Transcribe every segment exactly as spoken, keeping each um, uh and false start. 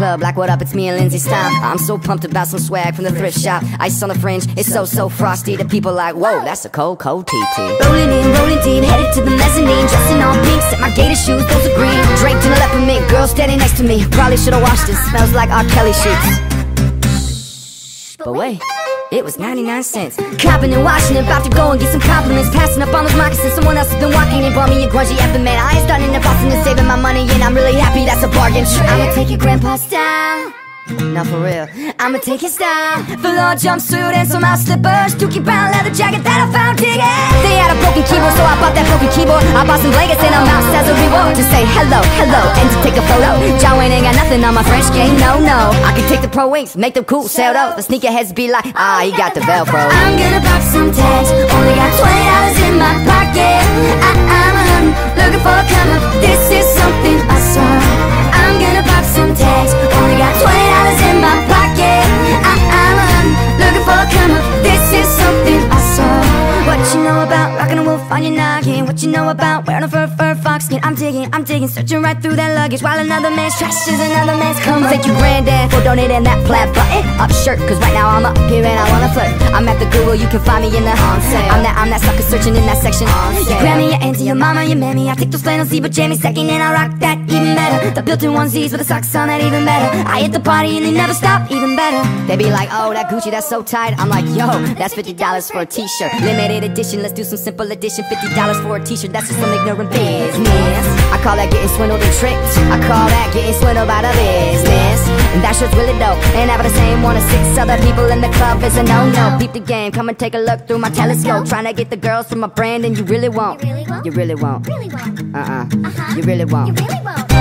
club like, what up, it's me and Lindsey style. I'm so pumped about some swag from the thrift shop. Ice on the fringe, it's so, so frosty. The people like, whoa, that's a cold, cold T T. Rolling in, rolling deep, headed to the mezzanine. Dressing all pink, set my gator shoes, those are green. Draped in a leopard mink, girl standing next to me. Probably should've washed this, smells like R. Kelly sheets. But wait, it was ninety-nine cents. Copping and washing, about to go and get some compliments. Passing up on those moccasins, someone else has been walking and bought me a grungy effing man. I ain't starting to Boston and saving my money, and I'm really happy that's a bargain. I'ma take your grandpa's style. No, for real, I'ma take your style. Velour jumpsuit and some house slippers, Dookie brown leather jacket that I found digging. They had a broken keyboard, so I bought that broken keyboard. I bought some blankets and a mouse as a reward. To say hello, hello, and to take a photo. John Wayne ain't got nothing on my French game, no, no. I can take the pro wings, make them cool, sell those. The sneakerheads be like, ah, he got the Velcro. I'm gonna pop some tags, only got twenty dollars in my pocket. I I'm a hunting, looking for a come up. This is something I saw. I'm gonna pop some tags, only got twenty dollars in my pocket. I I'm a hunting, looking for a come up. This is something I saw. What you know about rockin' a wolf on your noggin? What you know about wearing a fur, fur fox skin? I'm digging, I'm digging, searching right through that luggage, while another man's trash is another man's come. Thank you, granddad, for donating that plaid button up shirt, cause right now I'm up here and I wanna flirt. I'm at the Google, you can find me in the on sale. I'm that, I'm that sucker searching in that section on sale. Your grammy, your auntie, your mama, your mammy. I take those flannel zebra jammies second and I rock that even better. The built-in onesies with the socks on that even better. I hit the party and they never stop, even better. They be like, oh, that Gucci, that's so tight. I'm like, yo, that's fifty dollars for a t-shirt. Limited edition, let's do some simple edition. Fifty dollars for a t-shirt, that's just some ignorant business. I call that getting swindled and tricked. I call that getting swindled by the business. And that shirt's really dope, and having the same one as six other people in the club is a no-no. Peep the game, come and take a look through my telescope. Trying to get the girls from my brand, and you really won't. You really won't. Uh-uh. You really won't. You really won't.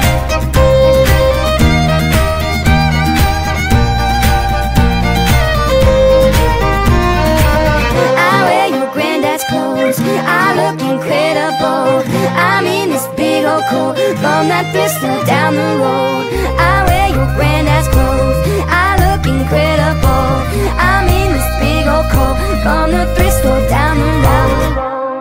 I look incredible. I'm in this big old coat from that thrift store down the road. I wear your granddad's clothes. I look incredible. I'm in this big old coat from the thrift store down the road.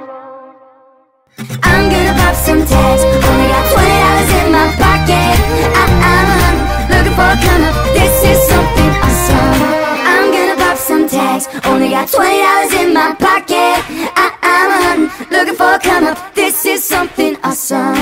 I'm gonna pop some tags, only got twenty dollars in my pocket. I I'm looking for a come up. This is something awesome. I'm gonna pop some tags, only got twenty dollars in my pocket. I I'm looking for a come up. This is something awesome.